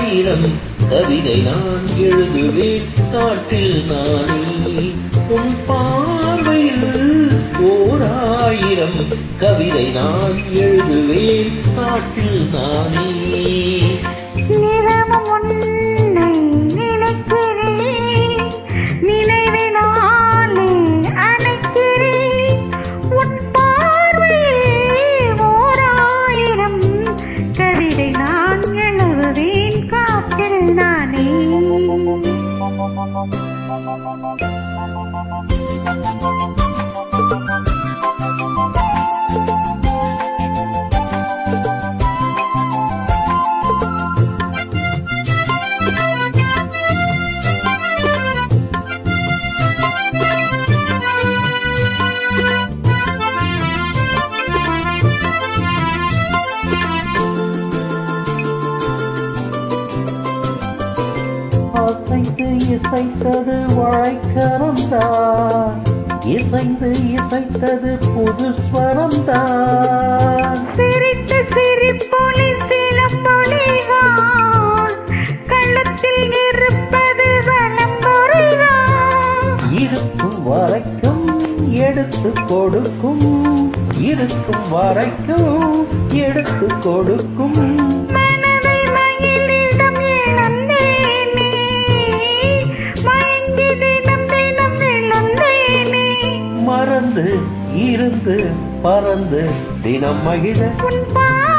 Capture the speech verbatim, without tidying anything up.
ஆயிரம் கவிதை நான் எழுதுவேன் காற்றில் நானே. உன் பார்வையில் ஓர் ஆயிரம் கவிதை நான் எழுதுவேன் காற்றில் நானே. அசைந்து இசைத்தது வாய்க்கரம்தான், இசைந்து இசைத்தது புது ஸ்வரம்தான். சிரித்து சிரிப்பொலி சிலம்பொலிதான், கள்ளத்தில் இருப்பது வலம்பொறிதான். இருக்கும் வரைக்கும் எடுத்து கொடுக்கும், இருக்கும் வரைக்கும் எடுத்து கொடுக்கும். மறந்து இருந்து பறந்து தினம் மகிழ